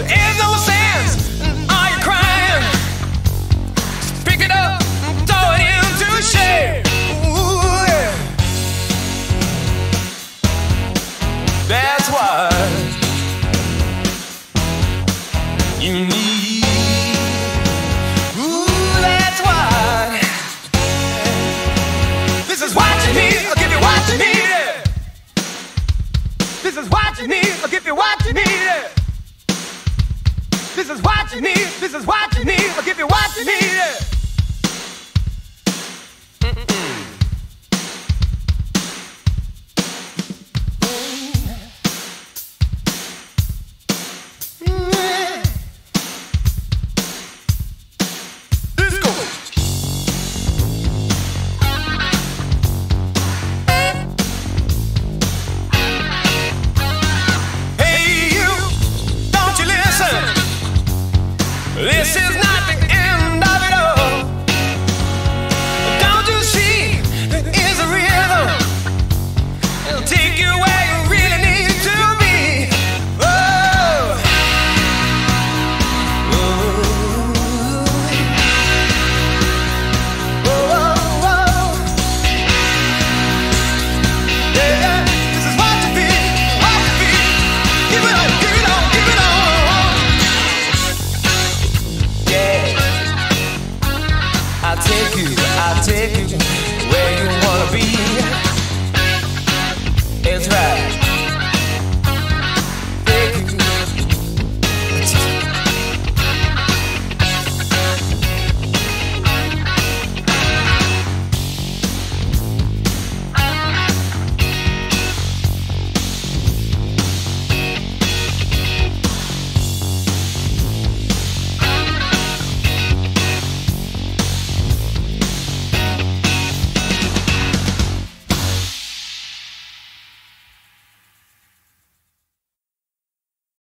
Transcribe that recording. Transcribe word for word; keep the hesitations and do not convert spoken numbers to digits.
is no sense. Are you crying? Just pick it up and throw it into shade. Ooh, yeah. That's why you need. Ooh, that's why. This is what you need. I'll give you what you need. This is what you need. I'll give you what you need. This is what you need. This is what you need. I'll give you what you need. This is not the end of it all. Don't you see? There is a rhythm. It'll take you where you really need to be. Oh, oh, oh, oh. Yeah, this is what you feel, what you feel. Give it on, give it on, give it on. I'll take you, I'll take you where you wanna be. It's right.